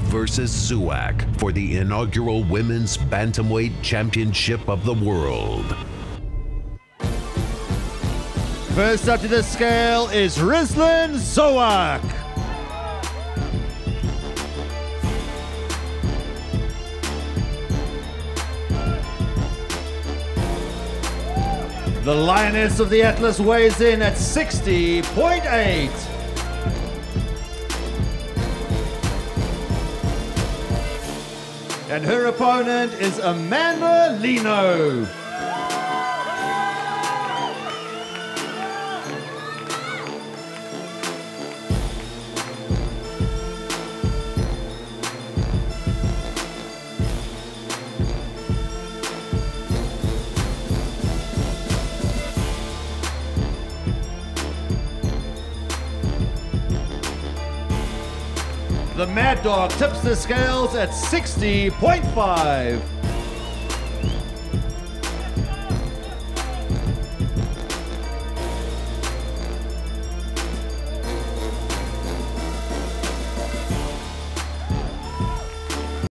versus Zouak for the inaugural Women's Bantamweight Championship of the World. First up to the scale is Rizlen Zouak. The Lioness of the Atlas weighs in at 60.8. And her opponent is Amanda Lino. The Mad Dog tips the scales at 60.5.